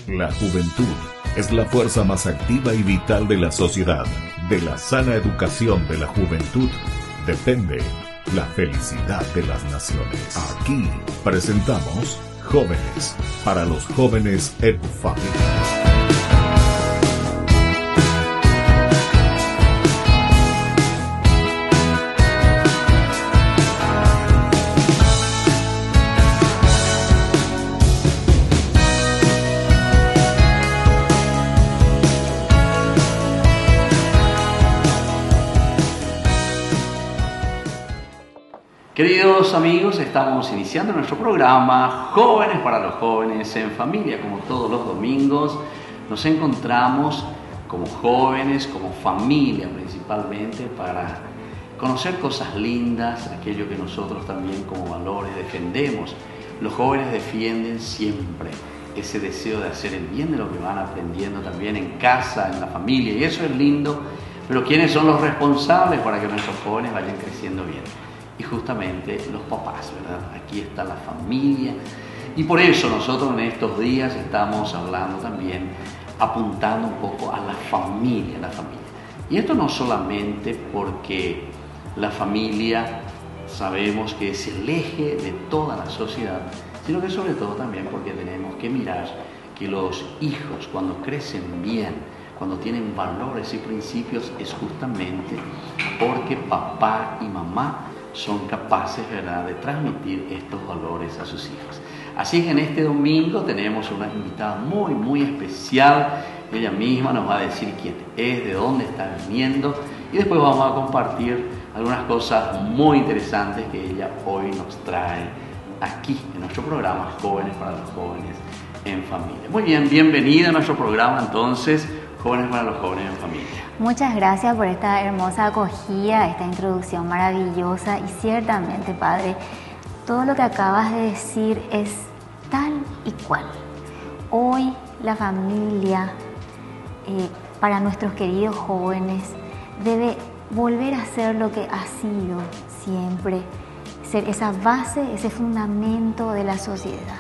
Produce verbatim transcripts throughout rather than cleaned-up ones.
La juventud es la fuerza más activa y vital de la sociedad. De la sana educación de la juventud depende la felicidad de las naciones. Aquí presentamos Jóvenes para los Jóvenes en Familia. Queridos amigos, estamos iniciando nuestro programa Jóvenes para los Jóvenes en Familia. Como todos los domingos, nos encontramos como jóvenes, como familia principalmente, para conocer cosas lindas, aquello que nosotros también como valores defendemos. Los jóvenes defienden siempre ese deseo de hacer el bien de lo que van aprendiendo también en casa, en la familia, y eso es lindo. Pero ¿quiénes son los responsables para que nuestros jóvenes vayan creciendo bien? Y justamente los papás, ¿verdad? Aquí está la familia. Y por eso nosotros en estos días estamos hablando también, apuntando un poco a la familia, la familia. Y esto no solamente porque la familia sabemos que es el eje de toda la sociedad, sino que sobre todo también porque tenemos que mirar que los hijos, cuando crecen bien, cuando tienen valores y principios, es justamente porque papá y mamá son capaces, ¿verdad?, de transmitir estos valores a sus hijos. Así que en este domingo tenemos una invitada muy, muy especial. Ella misma nos va a decir quién es, de dónde está viniendo, y después vamos a compartir algunas cosas muy interesantes que ella hoy nos trae aquí en nuestro programa Jóvenes para los Jóvenes en Familia. Muy bien, bienvenida a nuestro programa entonces, Jóvenes para los Jóvenes en Familia. Muchas gracias por esta hermosa acogida, esta introducción maravillosa, y ciertamente, Padre, todo lo que acabas de decir es tal y cual. Hoy la familia, eh, para nuestros queridos jóvenes, debe volver a ser lo que ha sido siempre, ser esa base, ese fundamento de la sociedad.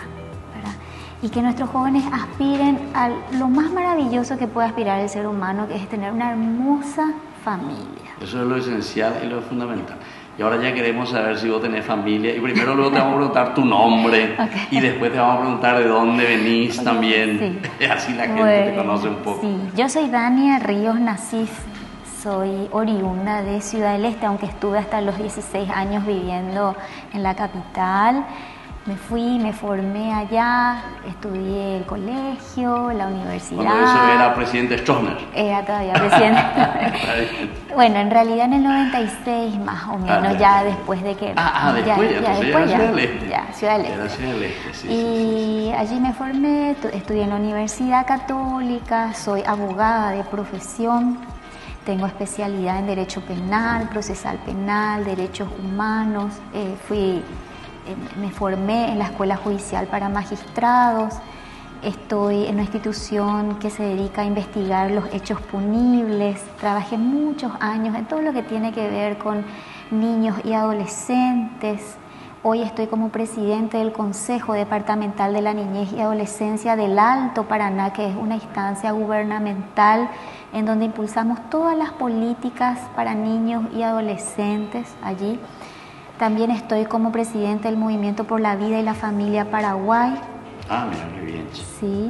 Y que nuestros jóvenes aspiren a lo más maravilloso que puede aspirar el ser humano, que es tener una hermosa familia. Eso es lo esencial y lo fundamental. Y ahora ya queremos saber si vos tenés familia. Y primero luego te vamos a preguntar tu nombre. Okay. Y después te vamos a preguntar de dónde venís, okay, también. Sí. Así la gente bueno, te conoce un poco. Sí. Yo soy Dania Ríos Nasif. Soy oriunda de Ciudad del Este, aunque estuve hasta los dieciséis años viviendo en la capital. Me fui, me formé allá, estudié el colegio, la universidad. Cuando eso era presidente Stroessner. Era todavía presidente. Bueno, en realidad en el noventa y seis más o menos, ah, ya después de que... Ah, ah después ya, ya, ya, después ya, Ciudad del Este. Ya, Ciudad del Este. Era Ciudad del Este, sí. Y sí, sí, allí me formé, estudié en la Universidad Católica, soy abogada de profesión, tengo especialidad en Derecho Penal, Procesal Penal, Derechos Humanos, eh, fui... Me formé en la Escuela Judicial para Magistrados, estoy en una institución que se dedica a investigar los hechos punibles, trabajé muchos años en todo lo que tiene que ver con niños y adolescentes. Hoy estoy como presidente del Consejo Departamental de la Niñez y Adolescencia del Alto Paraná, que es una instancia gubernamental en donde impulsamos todas las políticas para niños y adolescentes allí. También estoy como presidente del Movimiento por la Vida y la Familia Paraguay. Ah, mira, qué bien. Sí.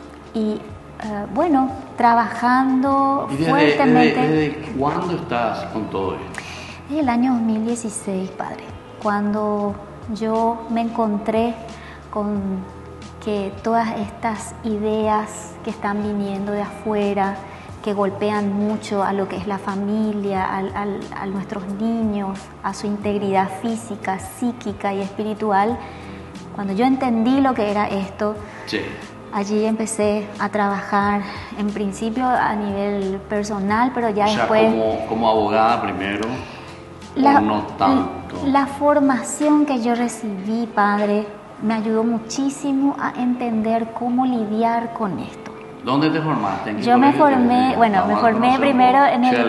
Y uh, bueno, trabajando ¿Y desde, fuertemente. Desde, ¿Desde cuándo estás con todo esto? Desde el año dos mil dieciséis, padre. Cuando yo me encontré con que todas estas ideas que están viniendo de afuera, que golpean mucho a lo que es la familia, a, a, a nuestros niños, a su integridad física, psíquica y espiritual. Cuando yo entendí lo que era esto, sí. Allí empecé a trabajar, en principio a nivel personal, pero ya o sea, después... Como, como abogada primero, la, o no tanto. La formación que yo recibí, padre, me ayudó muchísimo a entender cómo lidiar con esto. ¿Dónde te formaste? ¿En Yo me formé, te, bueno, me formé primero en el,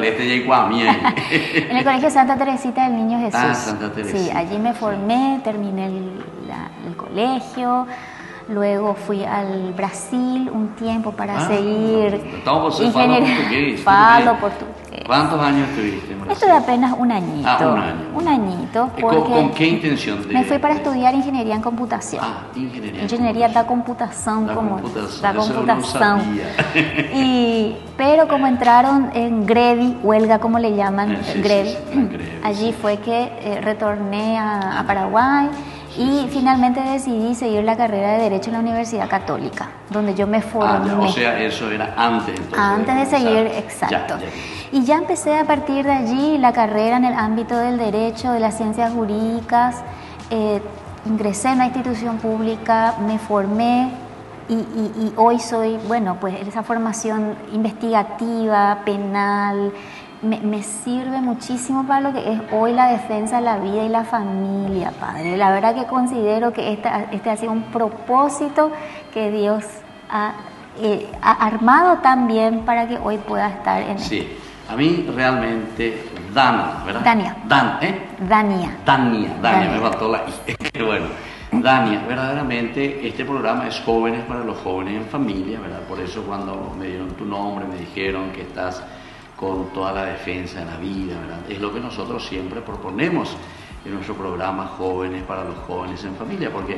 en el Colegio Santa Teresita del Niño Jesús. Ah, Santa Teresita. Sí, allí me formé, terminé el, la, el colegio, Luego fui al Brasil un tiempo para Ah, seguir estamos por ingeniería. portugués. Falo portugués. ¿Cuántos años estuviste en Brasil? Estuve apenas un añito. Ah, un año. Un añito. ¿Y con, Porque con qué intención? De, me fui para de- estudiar ingeniería en computación. Ah, ingeniería. Ingeniería da computación, Da como computación, da eso no computación. sabía. Y pero como entraron en Grevi, huelga como le llaman, Eh, sí, sí, Grevi, sí, la Grevi, allí sí. fue que eh, retorné a, a Paraguay y Sí, sí, finalmente decidí seguir la carrera de Derecho en la Universidad Católica, donde yo me formé. Ah, ya, o sea, eso era antes entonces. Antes de comenzar. seguir, exacto. Ya, ya. Y ya empecé a partir de allí la carrera en el ámbito del derecho, de las ciencias jurídicas. Eh, ingresé en una institución pública, me formé y, y- y hoy soy, bueno, pues esa formación investigativa, penal, me, me sirve muchísimo para lo que es hoy la defensa de la vida y la familia, padre. La verdad que considero que esta, este ha sido un propósito que Dios ha, eh, ha armado también para que hoy pueda estar en Sí, a mí realmente Dana, ¿verdad? Dania. Dan, ¿eh? Dania. Dania, Dania, Dania. me faltó la I. Qué bueno. Dania, verdaderamente este programa es Jóvenes para los Jóvenes en Familia, ¿verdad? Por eso cuando me dieron tu nombre, me dijeron que estás con toda la defensa de la vida, ¿verdad? Es lo que nosotros siempre proponemos en nuestro programa Jóvenes para los Jóvenes en Familia, porque,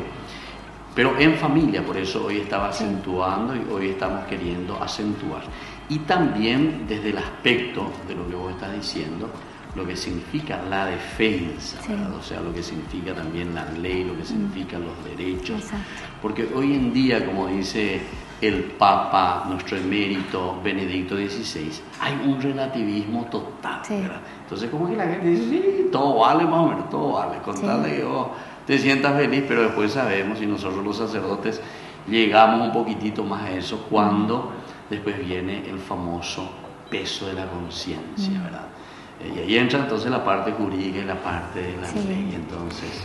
pero en familia, por eso hoy estaba acentuando y hoy estamos queriendo acentuar. Y también desde el aspecto de lo que vos estás diciendo, lo que significa la defensa, Sí. ¿verdad? O sea, lo que significa también la ley, lo que significan los derechos. Exacto. Porque hoy en día, como dice el Papa, nuestro emérito Benedicto dieciséis, hay un relativismo total, Sí. ¿verdad? Entonces, como que la gente dice, sí, todo vale más o menos, todo vale, con Sí. tal de que vos te sientas feliz, pero después sabemos, y nosotros los sacerdotes llegamos un poquitito más a eso, cuando después viene el famoso peso de la conciencia, Mm. ¿verdad? Eh, Y ahí entra entonces la parte jurídica y la parte de la Sí. ley, entonces...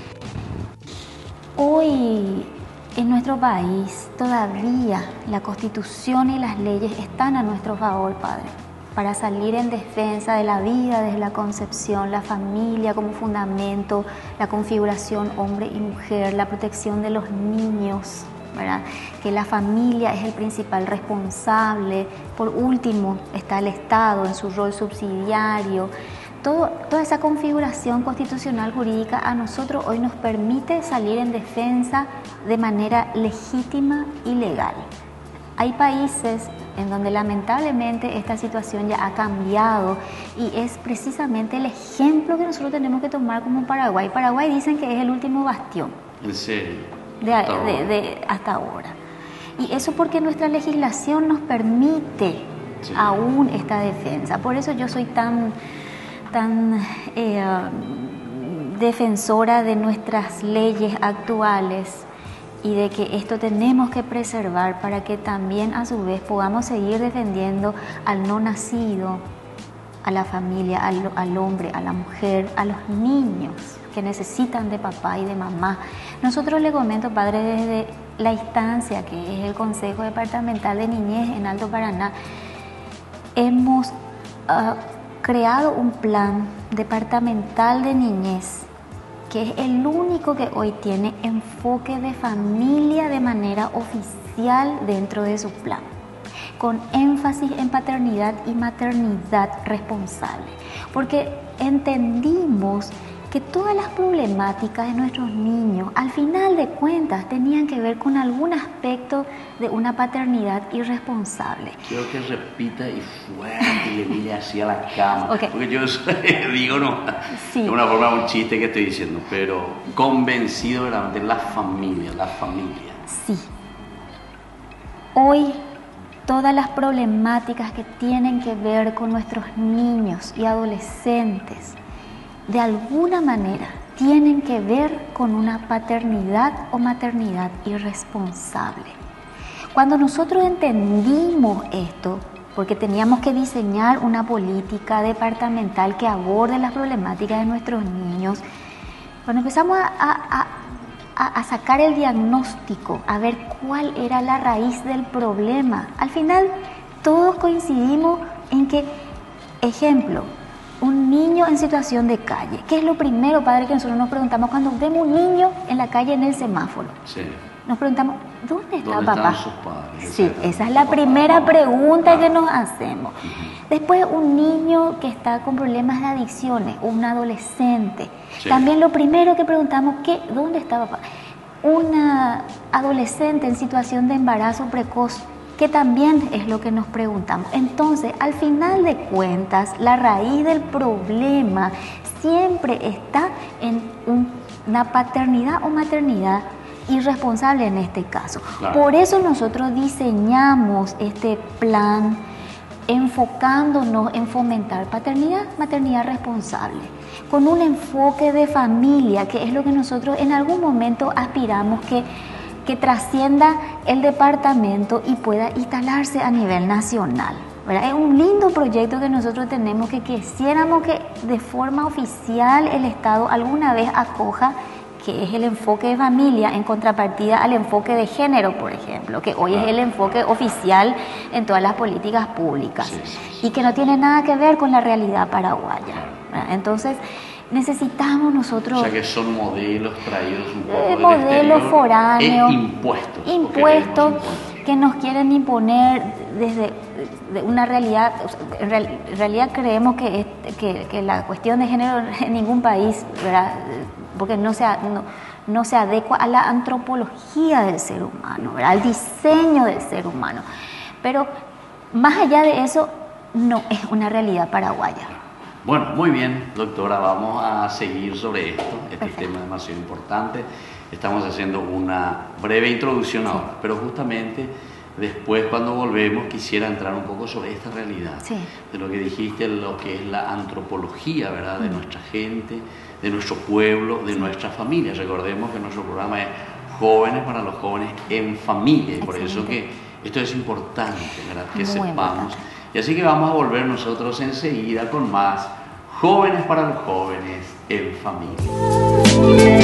Hoy en nuestro país todavía la Constitución y las leyes están a nuestro favor, Padre, para salir en defensa de la vida desde la concepción, la familia como fundamento, la configuración hombre y mujer, la protección de los niños, ¿verdad? Que la familia es el principal responsable. Por último está el Estado en su rol subsidiario. Todo, toda esa configuración constitucional jurídica a nosotros hoy nos permite salir en defensa de manera legítima y legal. Hay países en donde lamentablemente esta situación ya ha cambiado y es precisamente el ejemplo que nosotros tenemos que tomar como Paraguay. Paraguay dicen que es el último bastión En serio. de, Hasta de- ahora. de- hasta ahora. Y eso porque nuestra legislación nos permite Sí. aún esta defensa. Por eso yo soy tan, tan eh, defensora de nuestras leyes actuales y de que esto tenemos que preservar para que también a su vez podamos seguir defendiendo al no nacido, a la familia, al, al hombre, a la mujer, a los niños que necesitan de papá y de mamá. Nosotros le comento, padre, desde la instancia que es el Consejo Departamental de Niñez en Alto Paraná, hemos ah, creado un plan departamental de niñez que es el único que hoy tiene enfoque de familia de manera oficial dentro de su plan, con énfasis en paternidad y maternidad responsable, porque entendimos que todas las problemáticas de nuestros niños, al final de cuentas, tenían que ver con algún aspecto de una paternidad irresponsable. Quiero que repita y fuerte y le dile así a la cama. Ok. Porque yo digo, no, Sí. de una forma un chiste que estoy diciendo, pero convencido verdaderamente, la familia, la familia. Sí. Hoy todas las problemáticas que tienen que ver con nuestros niños y adolescentes, de alguna manera, tienen que ver con una paternidad o maternidad irresponsable. Cuando nosotros entendimos esto, porque teníamos que diseñar una política departamental que aborde las problemáticas de nuestros niños, cuando empezamos a, a- a- a sacar el diagnóstico, a ver cuál era la raíz del problema, al final todos coincidimos en que, ejemplo, un niño en situación de calle, ¿qué es lo primero, padre, que nosotros nos preguntamos cuando vemos un niño en la calle en el semáforo? Sí. nos preguntamos, ¿dónde está ¿Dónde papá? están sus padres? Sí, esa es la primera pregunta que nos hacemos. Después, un niño que está con problemas de adicciones, un adolescente. Sí. También lo primero que preguntamos, ¿qué, ¿dónde está papá? Una adolescente en situación de embarazo precoz, que también es lo que nos preguntamos. Entonces, al final de cuentas, la raíz del problema siempre está en un, una paternidad o maternidad irresponsable en este caso. Claro. Por eso nosotros diseñamos este plan enfocándonos en fomentar paternidad, maternidad responsable, con un enfoque de familia, que es lo que nosotros en algún momento aspiramos que, que trascienda el departamento y pueda instalarse a nivel nacional, ¿verdad? Es un lindo proyecto que nosotros tenemos, que quisiéramos que de forma oficial el Estado alguna vez acoja, que es el enfoque de familia en contrapartida al enfoque de género, por ejemplo, que hoy es el enfoque oficial en todas las políticas públicas, Sí, sí, sí. y que no tiene nada que ver con la realidad paraguaya, ¿verdad? Entonces, necesitamos nosotros... O sea que son modelos traídos un poco Eh, del modelos exterior, foráneos, e impuestos. o impuestos queremos impuestos. que nos quieren imponer desde de una realidad. O sea, en, real, en realidad creemos que, es, que, que la cuestión de género en ningún país, ¿verdad? Porque no se, no, no se adecua a la antropología del ser humano, ¿verdad? Al diseño del ser humano. Pero más allá de eso, no es una realidad paraguaya. Bueno, muy bien, doctora, vamos a seguir sobre esto. Este Perfecto. tema es demasiado importante. Estamos haciendo una breve introducción ahora, pero justamente después, cuando volvemos, quisiera entrar un poco sobre esta realidad, Sí. de lo que dijiste, lo que es la antropología, ¿verdad?, de nuestra gente, de nuestro pueblo, de nuestra familia. Recordemos que nuestro programa es Jóvenes para los Jóvenes en Familia, y por eso Excelente. que esto es importante, ¿verdad?, que Muy sepamos. importante. Y así que vamos a volver nosotros enseguida con más Jóvenes para los Jóvenes en Familia.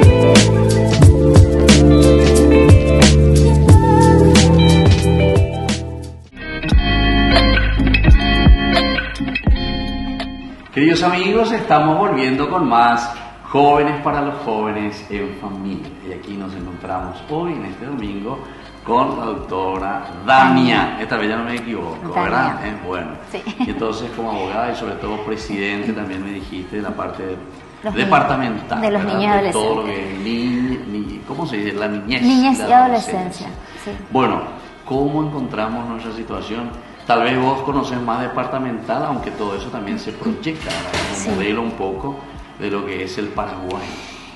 Queridos amigos, estamos volviendo con más Jóvenes para los Jóvenes en Familia. Y aquí nos encontramos hoy, en este domingo, con la doctora Damián. Esta vez ya no me equivoco, ¿verdad? Damián. Eh, bueno, Sí. y entonces como abogada y sobre todo presidente, también me dijiste de la parte de- Los departamental. de los ¿verdad? niños y De todo lo que adolescentes. es ni, ni- ¿cómo se dice? La niñez. Niñez la y adolescencia, sí. Bueno, ¿cómo encontramos nuestra situación? Tal vez vos conocés más departamental, aunque todo eso también se proyecta, ¿verdad? Como Sí. modelo un poco de lo que es el Paraguay.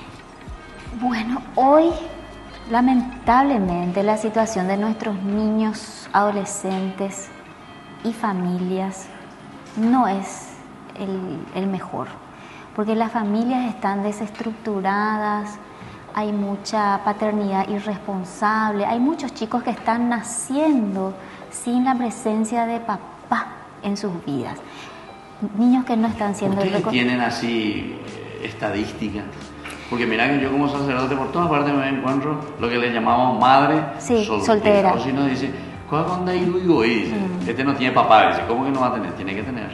Bueno, hoy lamentablemente la situación de nuestros niños, adolescentes y familias no es el, el mejor, porque las familias están desestructuradas, hay mucha paternidad irresponsable, hay muchos chicos que están naciendo sin la presencia de papá en sus vidas, niños que no están siendo ¿Ustedes reco- tienen así eh, estadísticas? Porque mira que yo como sacerdote por todas partes me encuentro lo que le llamamos madre Sí, soltera. O si no dice, ¿cuál onda y dice, este no tiene papá, dice, ¿cómo que no va a tener? Tiene que tener.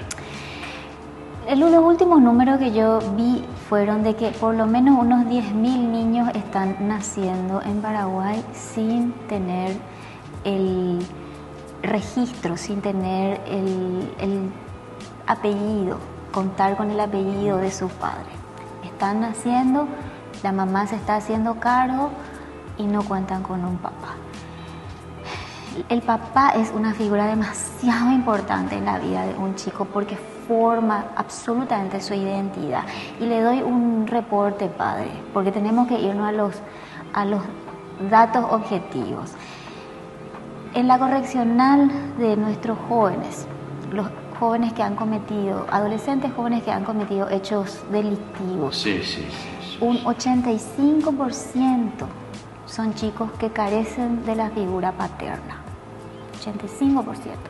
El- Los últimos números que yo vi fueron de que por lo menos unos diez mil niños están naciendo en Paraguay sin tener el registro, sin tener el, el apellido, contar con el apellido de su padre. Están naciendo, la mamá se está haciendo cargo y no cuentan con un papá. El papá es una figura demasiado importante en la vida de un chico porque forma absolutamente su identidad. Y le doy un reporte, padre, porque tenemos que irnos a los, a los datos objetivos. En la correccional de nuestros jóvenes, los jóvenes que han cometido, adolescentes jóvenes que han cometido hechos delictivos, Sí, sí, sí. sí. un ochenta y cinco por ciento son chicos que carecen de la figura paterna. ochenta y cinco por ciento.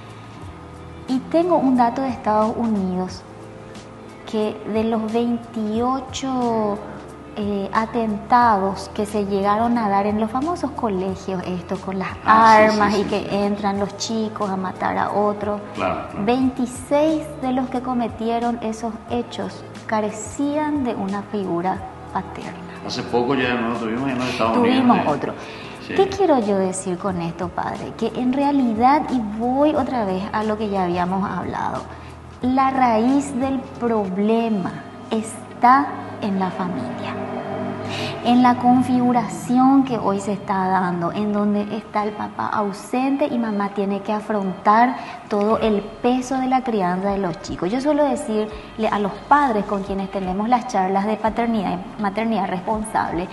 Y tengo un dato de Estados Unidos que de los veintiocho eh, atentados que se llegaron a dar en los famosos colegios, estos con las Ah, sí, armas sí, y sí, que sí. entran los chicos a matar a otros, Claro, claro. veintiséis de los que cometieron esos hechos carecían de una figura paterna. Hace poco ya no tuvimos en los Estados Tuvimos Unidos. otro. Sí. ¿Qué quiero yo decir con esto, padre? Que en realidad, y voy otra vez a lo que ya habíamos hablado, la raíz del problema está en la familia, en la configuración que hoy se está dando, en donde está el papá ausente y mamá tiene que afrontar todo el peso de la crianza de los chicos. Yo suelo decirle a los padres con quienes tenemos las charlas de paternidad y maternidad responsable,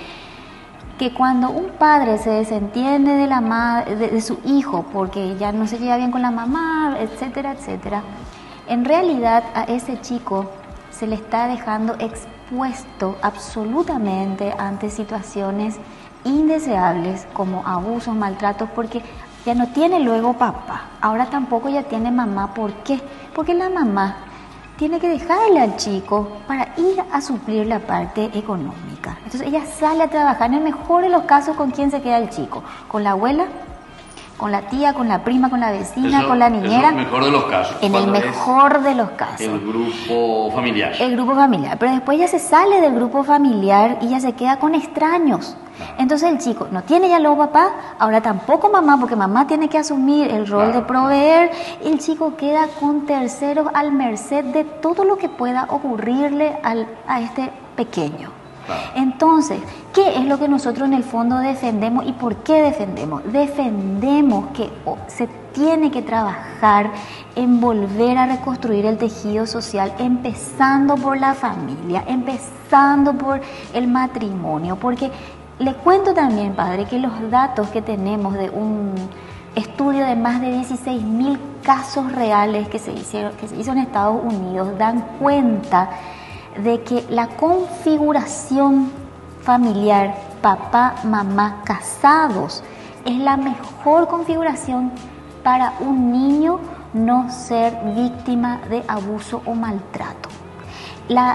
que cuando un padre se desentiende de, la ma- de, de su hijo porque ya no se lleva bien con la mamá, etcétera, etcétera, en realidad a ese chico se le está dejando expuesto absolutamente ante situaciones indeseables como abusos, maltratos, porque ya no tiene luego papá, ahora tampoco ya tiene mamá. ¿Por qué? Porque la mamá tiene que dejarle al chico para ir a suplir la parte económica. Entonces ella sale a trabajar. En el mejor de los casos, ¿con quién se queda el chico? ¿Con la abuela? ¿Con la tía? ¿Con la prima? ¿Con la vecina? Eso, ¿Con la niñera? Eso es el mejor de los casos. En el mejor de los casos. El grupo familiar. El grupo familiar. Pero después ella se sale del grupo familiar y ella se queda con extraños. Entonces el chico no tiene ya luego papá, ahora tampoco mamá, porque mamá tiene que asumir el rol Claro. de proveer. El chico queda con terceros al merced de todo lo que pueda ocurrirle al, a este pequeño. Claro. Entonces, ¿qué es lo que nosotros en el fondo defendemos y por qué defendemos? Defendemos que oh, se tiene que trabajar en volver a reconstruir el tejido social, empezando por la familia, empezando por el matrimonio, porque le cuento también, padre, que los datos que tenemos de un estudio de más de dieciséis mil casos reales que se hicieron, que se hizo en Estados Unidos, dan cuenta de que la configuración familiar, papá, mamá, casados, es la mejor configuración para un niño no ser víctima de abuso o maltrato. La,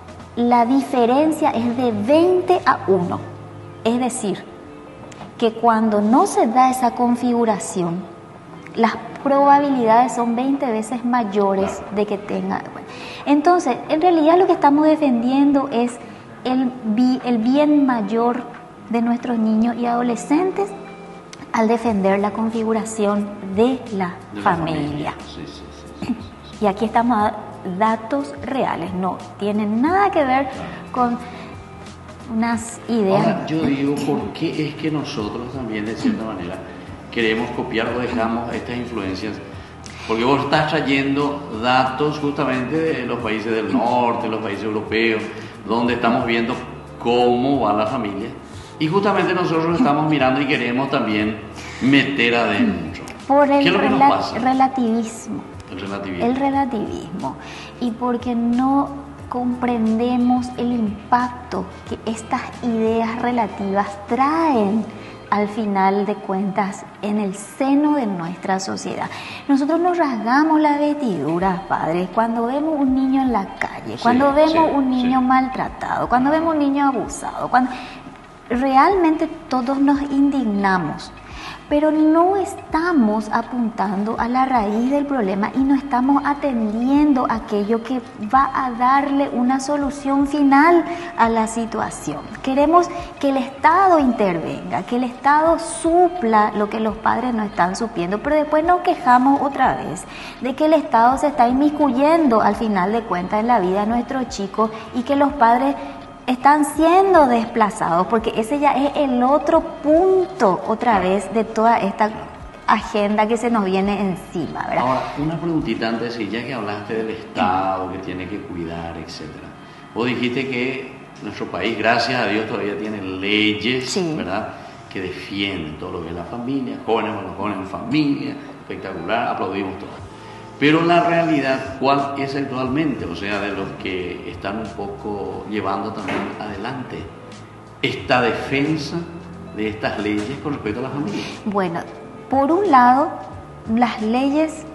la diferencia es de veinte a uno, es decir, que cuando no se da esa configuración, las probabilidades son veinte veces mayores de que tenga. Bueno, entonces, en realidad lo que estamos defendiendo es el, bi, el bien mayor de nuestros niños y adolescentes al defender la configuración de la De la familia. familia. Sí, sí, sí, sí, sí. Y aquí estamos a datos reales, no tienen nada que ver con unas ideas. Ahora, yo digo, ¿por qué es que nosotros también, de cierta manera, queremos copiar o dejamos estas influencias? Porque vos estás trayendo datos justamente de los países del norte, los países europeos, donde estamos viendo cómo va la familia. Y justamente nosotros estamos mirando y queremos también meter adentro. Por el ¿Qué es lo que nos rela- pasa? relativismo. El relativismo. El relativismo. Y porque no comprendemos el impacto que estas ideas relativas traen al final de cuentas en el seno de nuestra sociedad. Nosotros nos rasgamos las vestiduras, padres, cuando vemos un niño en la calle, cuando Sí, vemos sí, un niño sí. maltratado, cuando vemos un niño abusado, cuando realmente todos nos indignamos. Pero no estamos apuntando a la raíz del problema y no estamos atendiendo aquello que va a darle una solución final a la situación. Queremos que el Estado intervenga, que el Estado supla lo que los padres no están supliendo, pero después nos quejamos otra vez de que el Estado se está inmiscuyendo al final de cuentas en la vida de nuestros chicos y que los padres están siendo desplazados, porque ese ya es el otro punto otra vez de toda esta agenda que se nos viene encima, ¿verdad? Ahora, una preguntita antes, y ya que hablaste del Estado, que tiene que cuidar, etcétera. Vos dijiste que nuestro país, gracias a Dios, todavía tiene leyes, Sí. ¿verdad?, que defienden todo lo que es la familia, jóvenes, bueno, jóvenes en familia, espectacular, aplaudimos todo. Pero la realidad, ¿cuál es actualmente? O sea, de los que están un poco llevando también adelante esta defensa de estas leyes con respecto a la familia. Bueno, por un lado, las leyes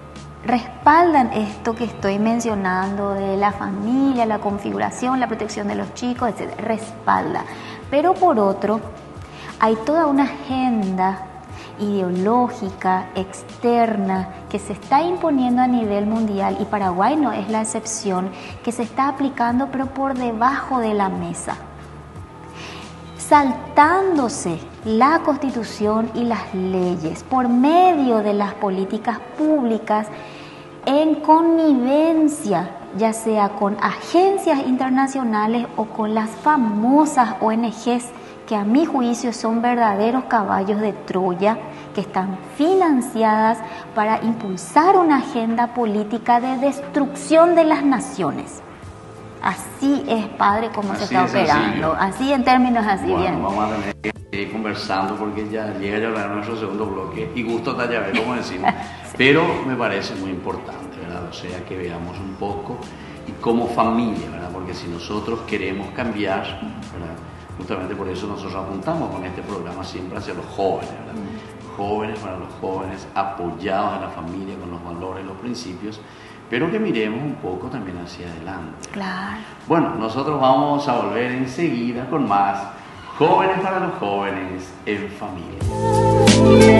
respaldan esto que estoy mencionando de la familia, la configuración, la protección de los chicos, etcétera, respalda. Pero por otro, hay toda una agenda ideológica, externa, que se está imponiendo a nivel mundial, y Paraguay no es la excepción, que se está aplicando pero por debajo de la mesa. saltándose la Constitución y las leyes por medio de las políticas públicas en connivencia, ya sea con agencias internacionales o con las famosas O N Ges, que a mi juicio son verdaderos caballos de Troya, que están financiadas para impulsar una agenda política de destrucción de las naciones. Así es, padre, como Así se está es operando. sencillo. Así en términos así, Bueno, bien. vamos a tener que seguir conversando porque ya llega ya nuestro segundo bloque y gusto tallar, como decimos. Sí. Pero me parece muy importante, ¿verdad? O sea, que veamos un poco y como familia, ¿verdad? Porque si nosotros queremos cambiar, ¿verdad? Justamente por eso nosotros apuntamos con este programa siempre hacia los jóvenes, ¿verdad? Mm. Jóvenes para los jóvenes, apoyados en la familia con los valores, los principios, pero que miremos un poco también hacia adelante. Claro. Bueno, nosotros vamos a volver enseguida con más Jóvenes para los Jóvenes en Familia.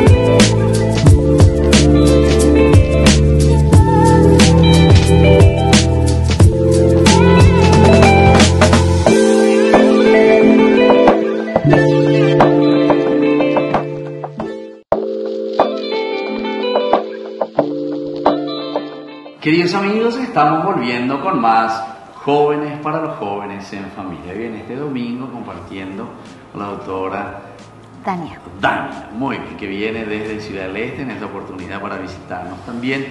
Queridos amigos, estamos volviendo con más Jóvenes para los Jóvenes en Familia. Bien, este domingo compartiendo con la doctora Dania. Dania, muy bien, que viene desde Ciudad del Este en esta oportunidad para visitarnos también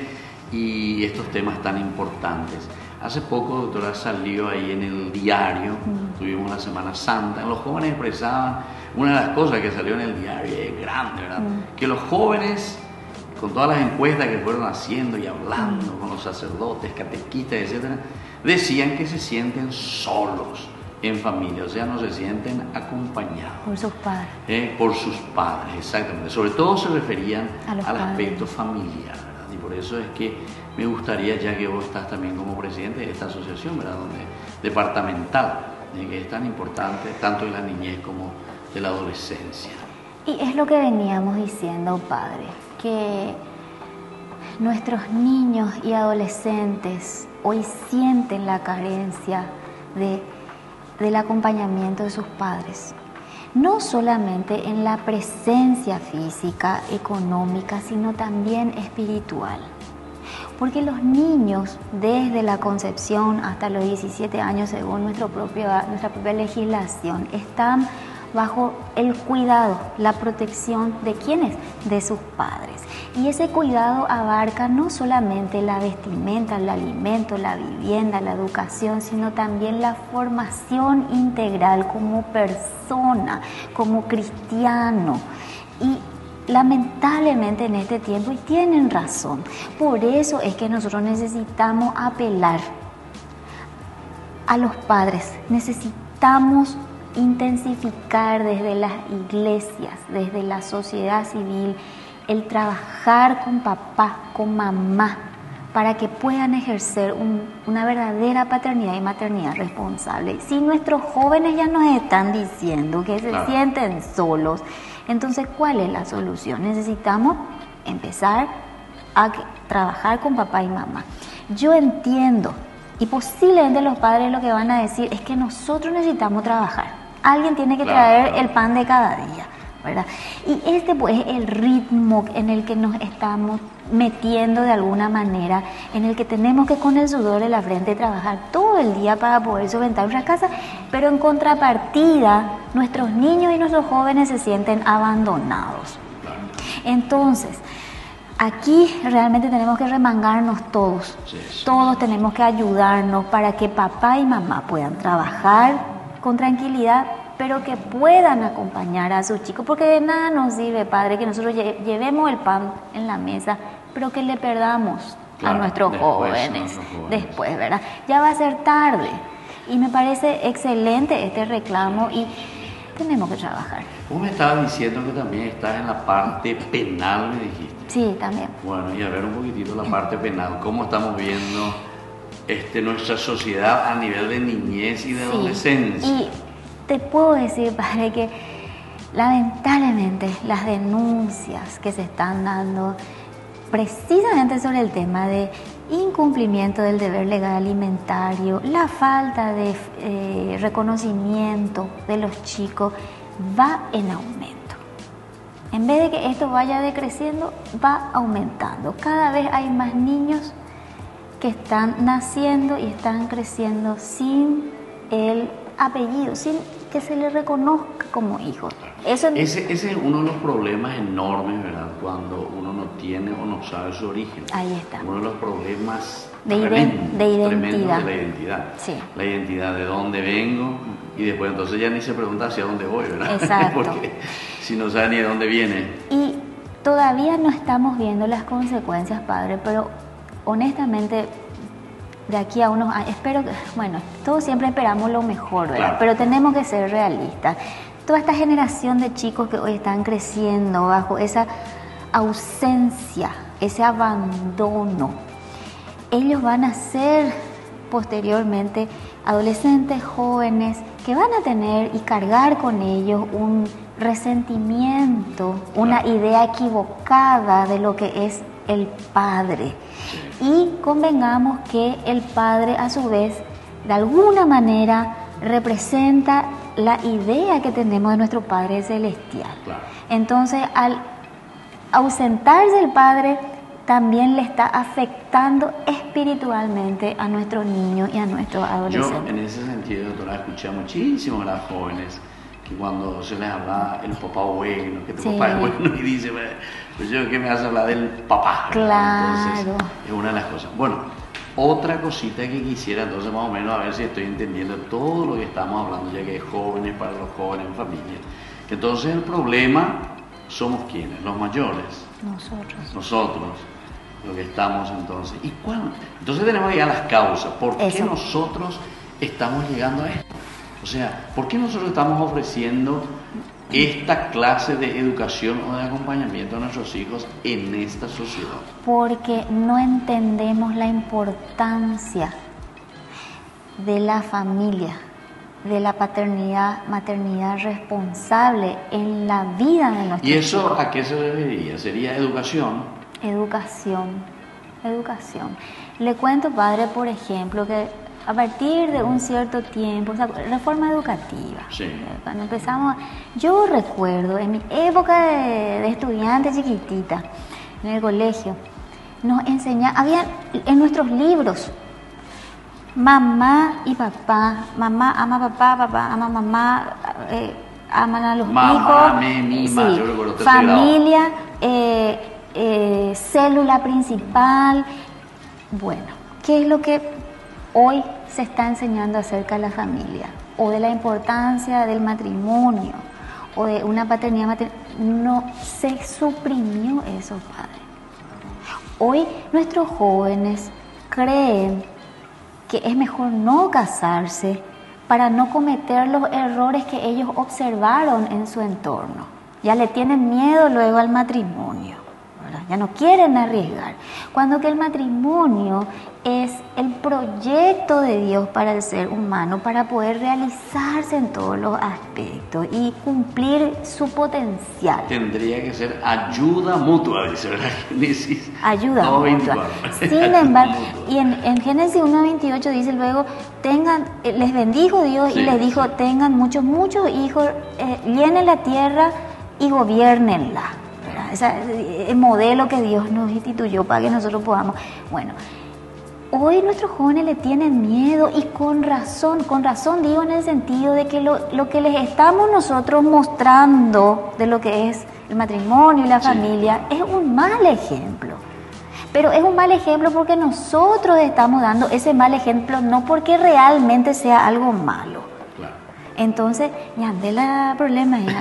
y estos temas tan importantes. Hace poco, doctora, salió ahí en el diario, mm. tuvimos la Semana Santa, los jóvenes expresaban, una de las cosas que salió en el diario, es grande, ¿verdad? Mm. Que los jóvenes, con todas las encuestas que fueron haciendo y hablando mm. con los sacerdotes, catequistas, etcétera, decían que se sienten solos en familia, o sea, no se sienten acompañados. Por sus padres. Eh, por sus padres, exactamente. Sobre todo se referían al padres. aspecto familiar, ¿verdad? Y por eso es que me gustaría, ya que vos estás también como presidente de esta asociación, ¿verdad? Donde, departamental, eh, que es tan importante, tanto de la niñez como de la adolescencia. Y es lo que veníamos diciendo, padre, que nuestros niños y adolescentes hoy sienten la carencia de, del acompañamiento de sus padres. No solamente en la presencia física, económica, sino también espiritual. Porque los niños, desde la concepción hasta los diecisiete años, según nuestro propio, nuestra propia legislación, están bajo el cuidado, la protección de ¿quiénes? De sus padres. Y ese cuidado abarca no solamente la vestimenta, el alimento, la vivienda, la educación, sino también la formación integral como persona, como cristiano. Y lamentablemente en este tiempo, y tienen razón, por eso es que nosotros necesitamos apelar a los padres, necesitamos intensificar desde las iglesias, desde la sociedad civil, el trabajar con papá, con mamá, para que puedan ejercer un, una verdadera paternidad y maternidad responsable. Si nuestros jóvenes ya nos están diciendo que se claro. sienten solos, entonces, ¿cuál es la solución? Necesitamos empezar a trabajar con papá y mamá. Yo entiendo, y posiblemente los padres lo que van a decir es que nosotros necesitamos trabajar. Alguien tiene que claro, traer claro. el pan de cada día, ¿verdad? Y este pues es el ritmo en el que nos estamos metiendo de alguna manera, en el que tenemos que con el sudor de la frente trabajar todo el día para poder solventar nuestras casas, pero en contrapartida nuestros niños y nuestros jóvenes se sienten abandonados. Entonces, aquí realmente tenemos que remangarnos todos, sí, sí. todos tenemos que ayudarnos para que papá y mamá puedan trabajar con tranquilidad, pero que puedan acompañar a sus chicos, porque de nada nos sirve, padre, que nosotros llevemos el pan en la mesa, pero que le perdamos claro, a nuestros después, jóvenes, nuestros jóvenes después, ¿verdad? Ya va a ser tarde, y me parece excelente este reclamo y tenemos que trabajar. Vos me estabas diciendo que también estás en la parte penal, me dijiste. Sí, también. Bueno, y a ver un poquitito la parte penal, ¿cómo estamos viendo Este, nuestra sociedad a nivel de niñez y de sí, adolescencia? Y te puedo decir, padre, que lamentablemente las denuncias que se están dando precisamente sobre el tema de incumplimiento del deber legal alimentario, la falta de eh, reconocimiento de los chicos va en aumento. En vez de que esto vaya decreciendo, va aumentando. Cada vez hay más niños que están naciendo y están creciendo sin el apellido, sin que se les reconozca como hijo. Eso... Ese, ese es uno de los problemas enormes, ¿verdad? Cuando uno no tiene o no sabe su origen. Ahí está. Uno de los problemas de, ident tremendos, de identidad. tremendos de la identidad. Sí. La identidad de dónde vengo y después entonces ya ni se pregunta hacia dónde voy, ¿verdad? Exacto. Porque si no sabe ni de dónde viene. Y todavía no estamos viendo las consecuencias, padre, pero honestamente de aquí a unos años, espero que, bueno, todos siempre esperamos lo mejor, ¿verdad? Claro. Pero tenemos que ser realistas. Toda esta generación de chicos que hoy están creciendo bajo esa ausencia, ese abandono, ellos van a ser posteriormente adolescentes, jóvenes, que van a tener y cargar con ellos un resentimiento, una idea equivocada de lo que es el padre. Y convengamos que el padre a su vez de alguna manera representa la idea que tenemos de nuestro Padre Celestial. Claro. Entonces, al ausentarse el padre, también le está afectando espiritualmente a nuestros niños y a nuestros adolescentes. Yo, en ese sentido, doctora, escuché a muchísimos de las jóvenes que cuando se les habla el papá bueno, que tu Sí. papá es bueno, y dice, pues yo que me hace hablar del papá. Claro. Entonces, es una de las cosas. Bueno, otra cosita que quisiera, entonces más o menos, a ver si estoy entendiendo todo lo que estamos hablando, ya que es jóvenes para los jóvenes en familia. Entonces el problema somos quienes, los mayores, Nosotros. nosotros, lo que estamos entonces. ¿Y cuándo? Entonces tenemos que ir a las causas. ¿Por qué Eso. nosotros estamos llegando a esto? O sea, ¿por qué nosotros estamos ofreciendo esta clase de educación o de acompañamiento a nuestros hijos en esta sociedad? Porque no entendemos la importancia de la familia, de la paternidad, maternidad responsable en la vida de nuestros ¿Y eso hijos. a qué se debería? ¿Sería educación? Educación, educación. Le cuento, padre, por ejemplo, que a partir de un cierto tiempo, o sea, reforma educativa. Sí. Cuando empezamos, yo recuerdo en mi época de, de estudiante chiquitita, en el colegio, nos enseñaban, había en nuestros libros, mamá y papá, mamá ama a papá, papá ama a mamá, eh, aman a los Mamá, hijos, me, mi, ma, yo recuerdo tercer familia, eh, eh, célula principal. Bueno, ¿qué es lo que hoy se está enseñando acerca de la familia o de la importancia del matrimonio o de una paternidad materna? No, se suprimió eso, padre. Hoy nuestros jóvenes creen que es mejor no casarse para no cometer los errores que ellos observaron en su entorno. Ya le tienen miedo luego al matrimonio, ¿verdad? Ya no quieren arriesgar. Cuando que el matrimonio es el proyecto de Dios para el ser humano, para poder realizarse en todos los aspectos y cumplir su potencial. Tendría que ser ayuda mutua, dice, ¿verdad? Génesis Ayuda dos, mutua. veinticuatro. Sin Ayuda embargo, mutua. y en, en Génesis uno veintiocho dice luego, tengan, eh, les bendijo Dios Sí, y les dijo, sí. tengan muchos, muchos hijos, eh, llenen la tierra y gobiernenla. ¿Verdad? Ese es el modelo que Dios nos instituyó para que nosotros podamos. Bueno, hoy nuestros jóvenes le tienen miedo y con razón, con razón digo en el sentido de que lo, lo que les estamos nosotros mostrando de lo que es el matrimonio y la Sí. familia es un mal ejemplo. Pero es un mal ejemplo porque nosotros estamos dando ese mal ejemplo, no porque realmente sea algo malo. Claro. Entonces, ya ande la problema ya.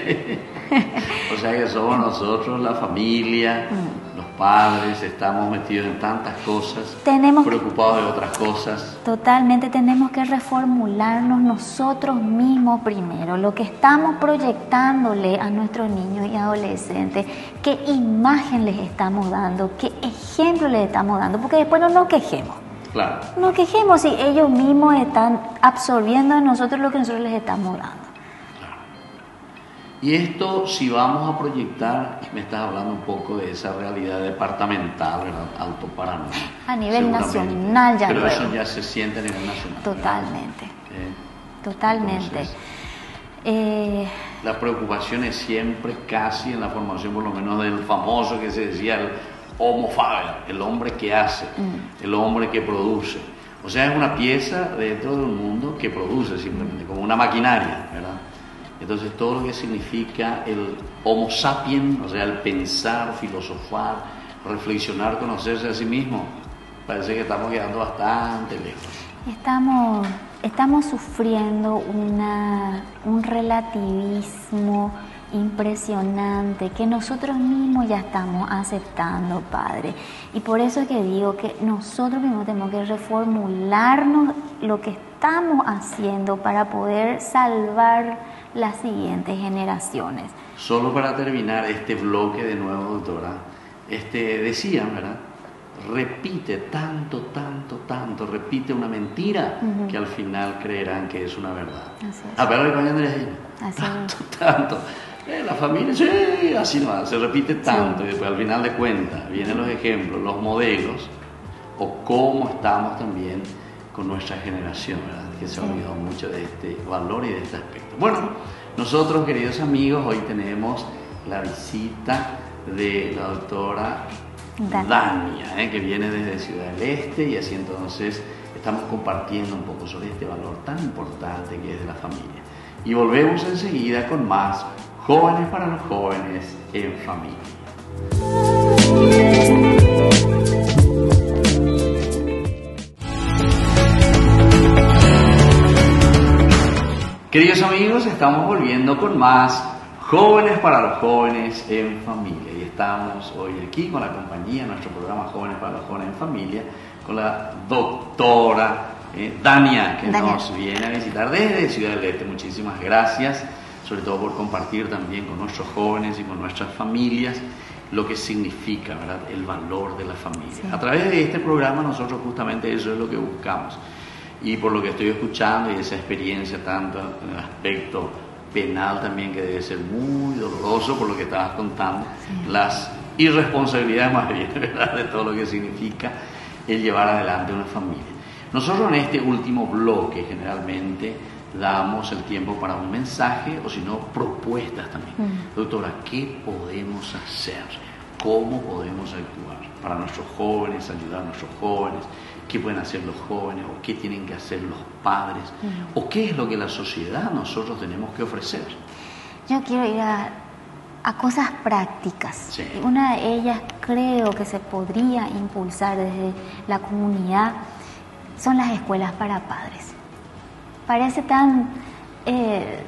O sea que somos nosotros, la familia, Mm. los padres, estamos metidos en tantas cosas, Tenemos preocupados de otras cosas. Totalmente, tenemos que reformularnos nosotros mismos primero, lo que estamos proyectándole a nuestros niños y adolescentes, qué imagen les estamos dando, qué ejemplo les estamos dando, porque después no nos quejemos. Claro. No nos quejemos si ellos mismos están absorbiendo de nosotros lo que nosotros les estamos dando. Y esto, si vamos a proyectar, me estás hablando un poco de esa realidad departamental, ¿verdad? Alto Paraná. A nivel nacional ya. Pero luego. eso ya se siente a nivel nacional. Totalmente. Eh, Totalmente. Entonces, eh, la preocupación es siempre casi en la formación, por lo menos del famoso que se decía, el homo faber, el hombre que hace, mm. el hombre que produce. O sea, es una pieza dentro de un mundo que produce simplemente, como una maquinaria, ¿verdad? Entonces, todo lo que significa el homo sapiens, o sea, el pensar, filosofar, reflexionar, conocerse a sí mismo, parece que estamos quedando bastante lejos. Estamos, estamos sufriendo una, un relativismo impresionante que nosotros mismos ya estamos aceptando, Padre. Y por eso es que digo que nosotros mismos tenemos que reformularnos lo que estamos haciendo para poder salvar las siguientes generaciones. Solo para terminar este bloque de nuevo, doctora, este, decían, ¿verdad? Repite tanto, tanto, tanto, repite una mentira uh-huh. que al final creerán que es una verdad. Así es. A ver, ¿qué vayan a decir? Así tanto, es. tanto. Eh, la familia, sí, así no, se repite tanto sí. Y después al final de cuentas vienen los ejemplos, los modelos o cómo estamos también con nuestra generación, ¿verdad? Que se ha olvidado sí. mucho de este valor y de este aspecto. Bueno, nosotros, queridos amigos, hoy tenemos la visita de la doctora Dania, Dania eh, que viene desde Ciudad del Este, y así entonces estamos compartiendo un poco sobre este valor tan importante que es de la familia. Y volvemos enseguida con más Jóvenes para los Jóvenes en Familia. Queridos amigos, estamos volviendo con más Jóvenes para los Jóvenes en Familia. Y estamos hoy aquí con la compañía, nuestro programa Jóvenes para los Jóvenes en Familia, con la doctora eh, Dania, que Dania. nos viene a visitar desde Ciudad del Este. Muchísimas gracias, sobre todo por compartir también con nuestros jóvenes y con nuestras familias lo que significa, ¿verdad?, el valor de la familia. Sí. A través de este programa nosotros justamente eso es lo que buscamos. Y por lo que estoy escuchando y esa experiencia tanto en el aspecto penal también, que debe ser muy doloroso por lo que estabas contando, sí. las irresponsabilidades más bien, ¿verdad?, de todo lo que significa el llevar adelante una familia. Nosotros en este último bloque generalmente damos el tiempo para un mensaje o si no propuestas también. Mm. Doctora, ¿qué podemos hacer? ¿Cómo podemos actuar para nuestros jóvenes, ayudar a nuestros jóvenes? ¿Qué pueden hacer los jóvenes o qué tienen que hacer los padres? Mm. ¿O qué es lo que la sociedad nosotros tenemos que ofrecer? Yo quiero ir a, a cosas prácticas. Sí. Una de ellas creo que se podría impulsar desde la comunidad son las escuelas para padres. Parece tan eh,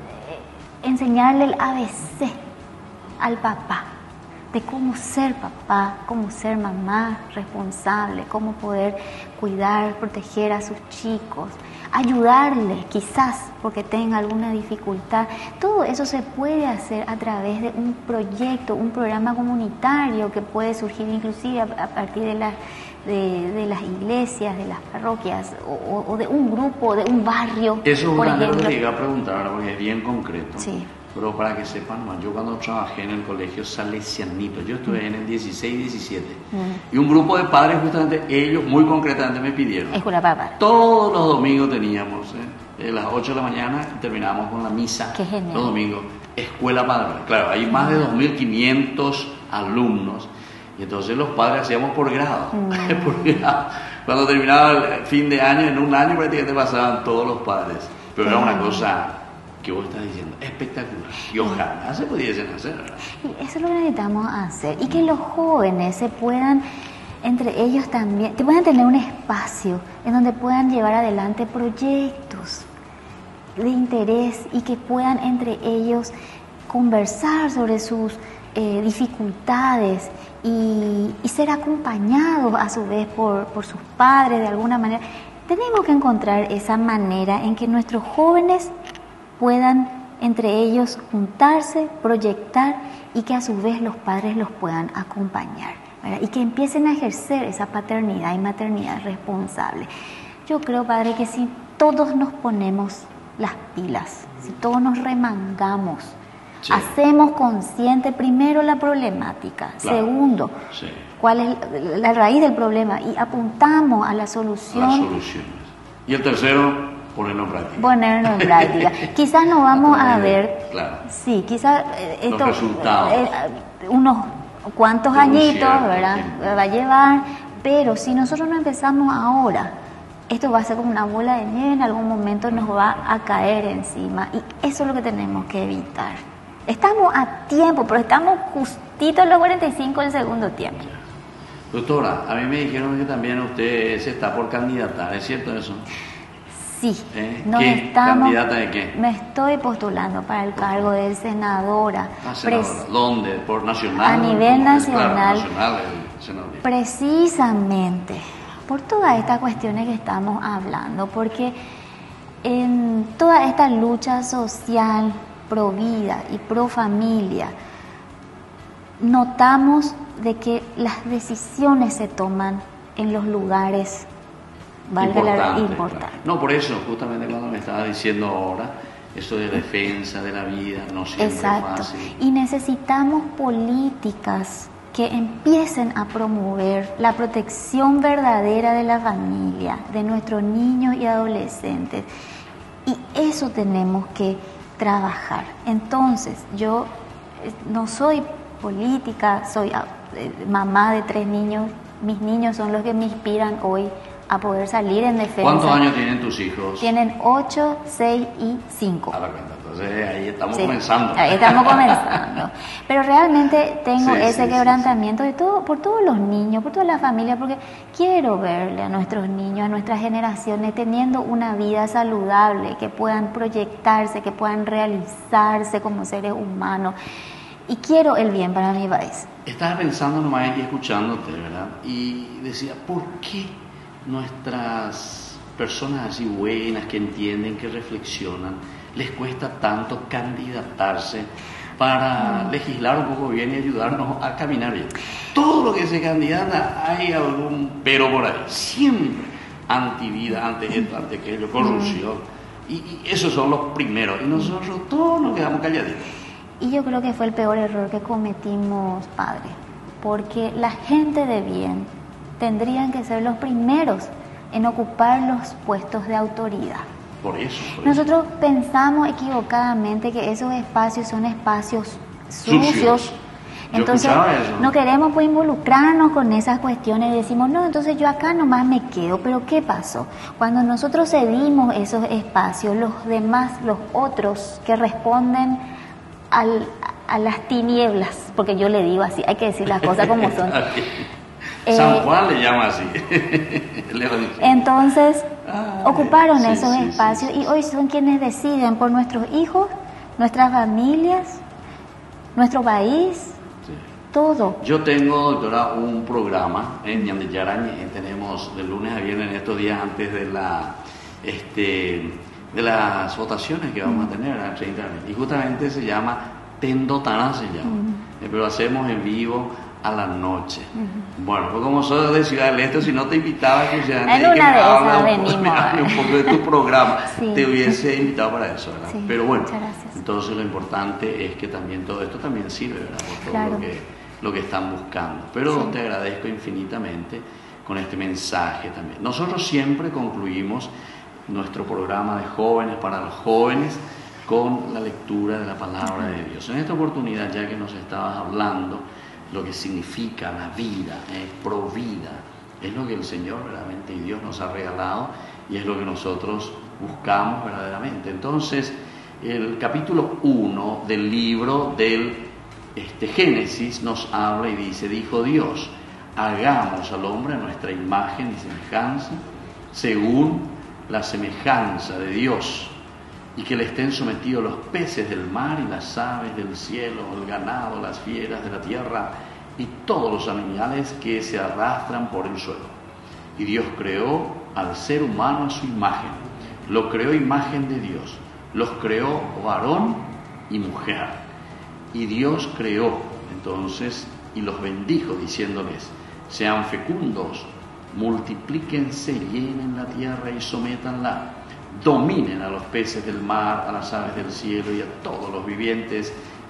enseñarle el A B C al papá, de cómo ser papá, cómo ser mamá responsable, cómo poder cuidar, proteger a sus chicos, ayudarle quizás porque tenga alguna dificultad. Todo eso se puede hacer a través de un proyecto, un programa comunitario que puede surgir inclusive a, a partir de, la, de, de las iglesias, de las parroquias o, o de un grupo, de un barrio. Eso es por una ejemplo. cosa que iba a preguntar porque es bien concreto. Sí. Pero para que sepan, yo cuando trabajé en el colegio salesianito, yo estuve mm. en el dieciséis diecisiete, mm. y un grupo de padres, justamente ellos muy concretamente me pidieron. Escuela para padres. Todos los domingos teníamos, eh, a las ocho de la mañana terminábamos con la misa. Qué genial. Los domingos, escuela para padres. Claro, hay más de dos mil quinientos alumnos, y entonces los padres hacíamos por grado. Mm. por grado. Cuando terminaba el fin de año, en un año prácticamente pasaban todos los padres. Pero era una cosa que vos estás diciendo, espectacular, y ojalá se pudiesen hacer, ¿verdad? Y eso es lo que necesitamos hacer, y que los jóvenes se puedan, entre ellos también, que puedan tener un espacio en donde puedan llevar adelante proyectos de interés y que puedan entre ellos conversar sobre sus eh, dificultades y, y ser acompañados a su vez por, por sus padres de alguna manera. Tenemos que encontrar esa manera en que nuestros jóvenes puedan entre ellos juntarse, proyectar y que a su vez los padres los puedan acompañar, ¿verdad? Y que empiecen a ejercer esa paternidad y maternidad responsable. Yo creo, Padre, que si todos nos ponemos las pilas, si todos nos remangamos Sí. Hacemos consciente primero la problemática, Claro. segundo, Sí. cuál es la raíz del problema y apuntamos a la solución. Las soluciones. Y el tercero, ponerlo en práctica. Ponerlo en práctica. Quizás no vamos a ver, Claro. sí, quizás eh, Los esto, resultados. eh, unos cuantos De un añitos, cierto ¿verdad? tiempo. Va a llevar, pero si nosotros no empezamos ahora, esto va a ser como una bola de nieve, en algún momento nos va a caer encima y eso es lo que tenemos que evitar. Estamos a tiempo, pero estamos justito en los cuarenta y cinco del segundo tiempo. Doctora, a mí me dijeron que también usted se está por candidatar, ¿es cierto eso? Sí, ¿Eh? nos ¿Qué? estamos, ¿Candidata de qué? me estoy postulando para el cargo de senadora. Ah, senadora. Pres- ¿Dónde? ¿Por nacional? A nivel Claro, nacional. nacional, el senador. Precisamente por todas estas cuestiones que estamos hablando, porque en toda esta lucha social pro vida y pro familia, notamos de que las decisiones se toman en los lugares, valga la Importante, importante. claro. No, por eso, justamente cuando me estaba diciendo ahora, eso de defensa de la vida, no siempre Exacto. es fácil. Y necesitamos políticas que empiecen a promover la protección verdadera de la familia, de nuestros niños y adolescentes. Y eso tenemos que trabajar. Entonces, yo eh, no soy política, soy ah, eh, mamá de tres niños. Mis niños son los que me inspiran hoy a poder salir en defensa. ¿Cuántos años tienen tus hijos? Tienen ocho, seis y cinco. A la cuenta, entonces ahí estamos Sí, comenzando. ahí estamos comenzando. Pero realmente tengo Sí, ese sí, quebrantamiento de todo, por todos los niños, por toda la familia, porque quiero verle a nuestros niños, a nuestras generaciones, teniendo una vida saludable, que puedan proyectarse, que puedan realizarse como seres humanos. Y quiero el bien para mi país. Estaba pensando nomás y escuchándote, ¿verdad? Y decía, ¿por qué nuestras personas así buenas, que entienden, que reflexionan, les cuesta tanto candidatarse para legislar un poco bien y ayudarnos a caminar bien? Todo lo que se candidata hay algún pero por ahí, siempre antivida, ante esto, ante aquello, corrupción, y, y esos son los primeros, y nosotros todos nos quedamos calladitos. Y yo creo que fue el peor error que cometimos, padre, porque la gente de bien tendrían que ser los primeros en ocupar los puestos de autoridad. Por eso. Por Nosotros pensamos equivocadamente que esos espacios son espacios sucios. Sucios. Yo Entonces escuchaba eso. no queremos pues involucrarnos con esas cuestiones y decimos, no, entonces yo acá nomás me quedo. Pero ¿qué pasó? Cuando nosotros cedimos esos espacios, los demás, los otros que responden al, a las tinieblas, porque yo le digo así, hay que decir las cosas como son. San Eh, Juan le llama así. Le lo dije. Entonces, Ah, ocuparon sí, esos sí, espacios sí, sí. y hoy son quienes deciden por nuestros hijos, nuestras familias, nuestro país, Sí. todo. Yo tengo, doctora, un programa en Ñandillarañe, eh, tenemos de lunes a viernes en estos días antes de la este de las votaciones que vamos a tener a treinta de abril. Y justamente se llama Tendotana, se llama. Eh, Pero hacemos en vivo a la noche. Bueno, pues como soy de Ciudad del Este, si no te invitaba que ya En que una me de esas habla un, venimos, me hable un ¿verdad? poco de tu programa, Sí. te hubiese invitado para eso, ¿verdad? Sí, Pero bueno, muchas gracias. entonces lo importante es que también todo esto también sirve, ¿verdad? Por todo Claro. lo que, lo que están buscando. Pero Sí. te agradezco infinitamente con este mensaje también. Nosotros siempre concluimos nuestro programa de jóvenes para los jóvenes con la lectura de la palabra de Dios. En esta oportunidad, ya que nos estabas hablando lo que significa la vida, eh, pro vida, es lo que el Señor verdaderamente y Dios nos ha regalado y es lo que nosotros buscamos verdaderamente. Entonces, el capítulo uno del libro del este, Génesis nos habla y dice, dijo Dios, hagamos al hombre a nuestra imagen y semejanza, según la semejanza de Dios, y que le estén sometidos los peces del mar y las aves del cielo, el ganado, las fieras de la tierra y todos los animales que se arrastran por el suelo. Y Dios creó al ser humano a su imagen, lo creó imagen de Dios, los creó varón y mujer. Y Dios creó entonces y los bendijo diciéndoles, sean fecundos, multiplíquense, llenen la tierra y sométanla, dominen a los peces del mar, a las aves del cielo y a todos los vivientes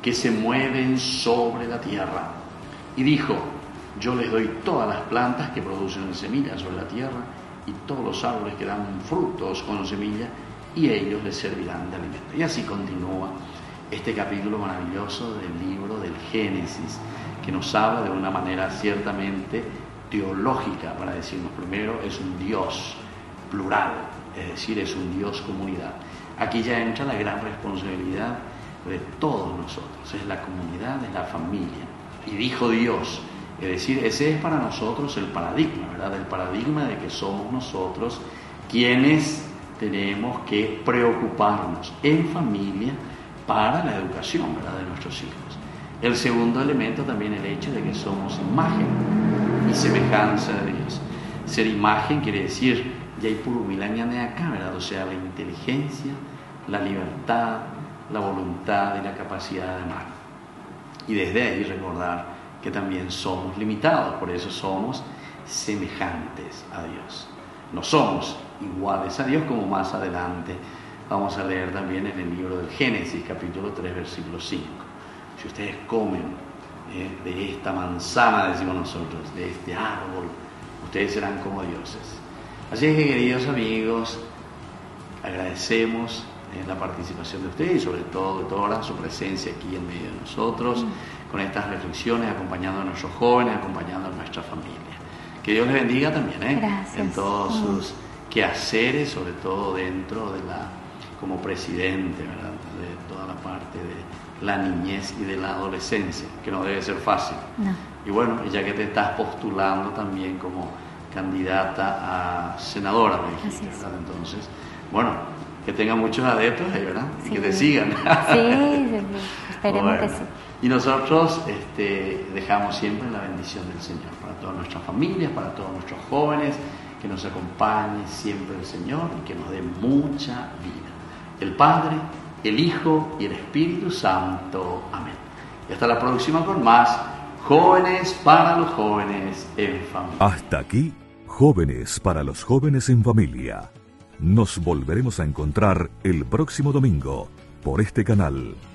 que se mueven sobre la tierra. Y dijo, yo les doy todas las plantas que producen semillas sobre la tierra y todos los árboles que dan frutos con semilla, y ellos les servirán de alimento. Y así continúa este capítulo maravilloso del libro del Génesis, que nos habla de una manera ciertamente teológica, para decirnos, primero, es un Dios plural, es decir, es un Dios comunidad. Aquí ya entra la gran responsabilidad de todos nosotros, es la comunidad, es la familia. Y dijo Dios, es decir, ese es para nosotros el paradigma, ¿verdad? El paradigma de que somos nosotros quienes tenemos que preocuparnos en familia para la educación, ¿verdad?, de nuestros hijos. El segundo elemento también el hecho de que somos imagen y semejanza de Dios. Ser imagen quiere decir, ya hay puro milaña de acá, ¿verdad? O sea, la inteligencia, la libertad, la voluntad y la capacidad de amar. Y desde ahí recordar que también somos limitados, por eso somos semejantes a Dios. No somos iguales a Dios, como más adelante vamos a leer también en el libro del Génesis, capítulo tres, versículo cinco. Si ustedes comen eh, de esta manzana, decimos nosotros, de este árbol, ustedes serán como dioses. Así es que, queridos amigos, agradecemos eh, la participación de ustedes y sobre todo de toda su presencia aquí en medio de nosotros, mm. con estas reflexiones, acompañando a nuestros jóvenes, acompañando a nuestra familia. Que Dios les bendiga también, ¿eh? Gracias. En todos mm. sus quehaceres, sobre todo dentro de la, como presidente, ¿verdad?, de toda la parte de la niñez y de la adolescencia, que no debe ser fácil. No. Y bueno, ya que te estás postulando también como candidata a senadora, me dijiste, ¿verdad? Entonces, bueno, que tenga muchos adeptos ahí, ¿verdad? Sí. Que te sigan. Sí, sí, sí. Esperemos bueno, que sí. Y nosotros este, dejamos siempre la bendición del Señor para todas nuestras familias, para todos nuestros jóvenes, que nos acompañe siempre el Señor y que nos dé mucha vida. El Padre, el Hijo y el Espíritu Santo. Amén. Y hasta la próxima con más Jóvenes para los Jóvenes en Familia. Hasta aquí, Jóvenes para los Jóvenes en Familia. Nos volveremos a encontrar el próximo domingo por este canal.